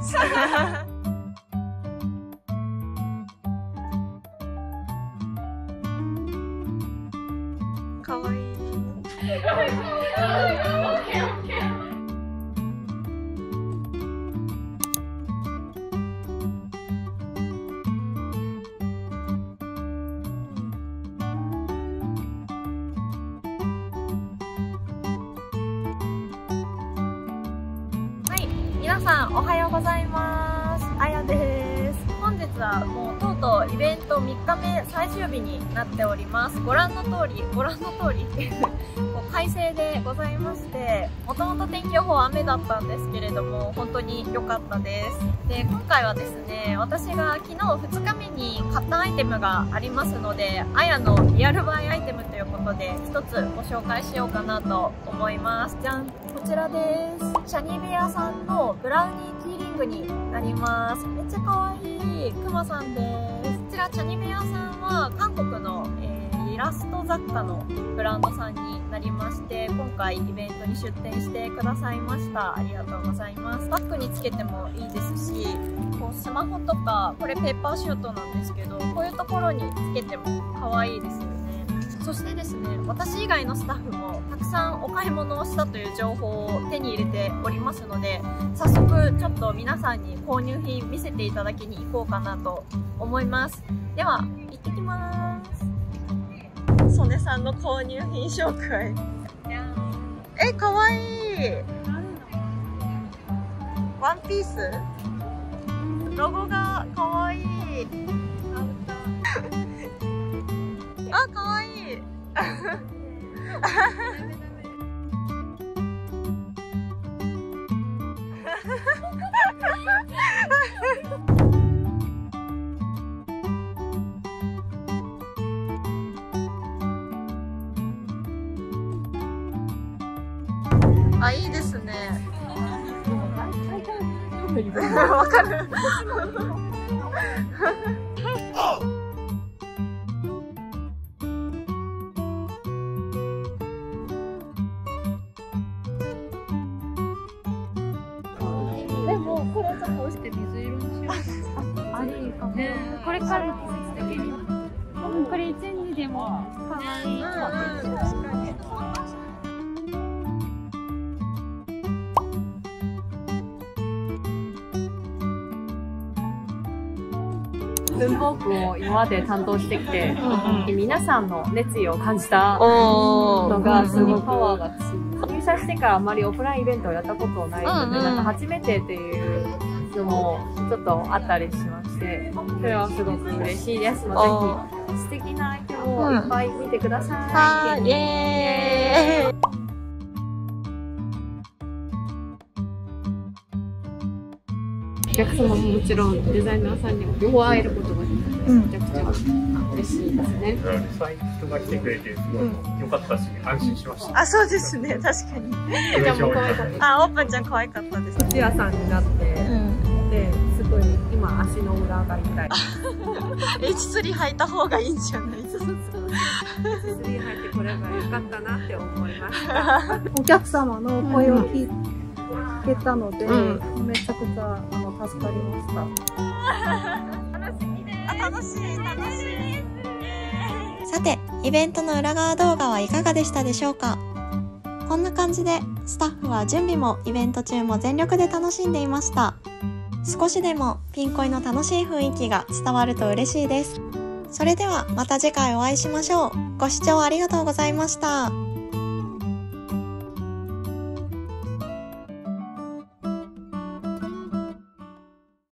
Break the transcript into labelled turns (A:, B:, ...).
A: 。かわいい。皆さんおはようございます。あやです。本日はもうとうとうイベント3日目最終日になっております。ご覧の通り快晴でございまして、もともと天気予報は雨だったんですけれども本当に良かったです。で、今回はですね、私が昨日2日目に買ったアイテムがありますので、あやのリアルバイアイテムということで一つご紹介しようかなと思います。じゃん、こちらです。シャニベアさんのブラウニーキーリングになります。めっちゃ可愛いクマさんです。こちらチャニベアさんは韓国の、イラスト雑貨のブランドさんになりまして、今回イベントに出店してくださいました。ありがとうございます。バッグにつけてもいいですし、こうスマホとか、これペーパーシュートなんですけど、こういうところにつけても可愛いですよね。そしてですね、私以外のスタッフもたくさんお買い物をしたという情報を手に入れておりますので、早速ちょっと皆さんに購入品見せていただきに行こうかなと思います。では行ってきます。曽根さんの購入品紹介。かわいい。ワンピース、ロゴがかわいい。あ、かわいい。あ、いいですね。わかる。でもこれちょっと押して水色にしよう。
B: あれいいかも。これからの季節的に。これ一日でも可愛い。確かに。
C: 文房具を今まで担当してきて、皆さんの熱意を感じたのがすごくパワーが強い。入社してからあまりオフラインイベントをやったことないので、なんか初めてっていうのもちょっとあったりしまして、それはすごく嬉しいですので、ぜひ素敵なアイテムをいっぱい見てください。イエーイ。お客様ももちろんデザイナーさんにも両方会えることができてめちゃくちゃ嬉しいですね。
D: 最近人が来てくれてすごい良かったし、安心しました。
A: あ、そうですね、確かに。
C: じゃあもう可愛かった。
A: あ、オープンちゃん可愛かったです。
C: 靴屋さんになって、ですごい今足の裏が痛い。
A: H3 履いた方がいいんじゃないですか。
C: H3 履いてこればよかったなって思いました。
E: お客様の声を聞けたので、めちゃくちゃ助かりました。
A: 楽しみです。楽しい。
F: さて、イベントの裏側動画はいかがでしたでしょうか？こんな感じでスタッフは準備もイベント中も全力で楽しんでいました。少しでもピン恋の楽しい雰囲気が伝わると嬉しいです。それではまた次回お会いしましょう。ご視聴ありがとうございました。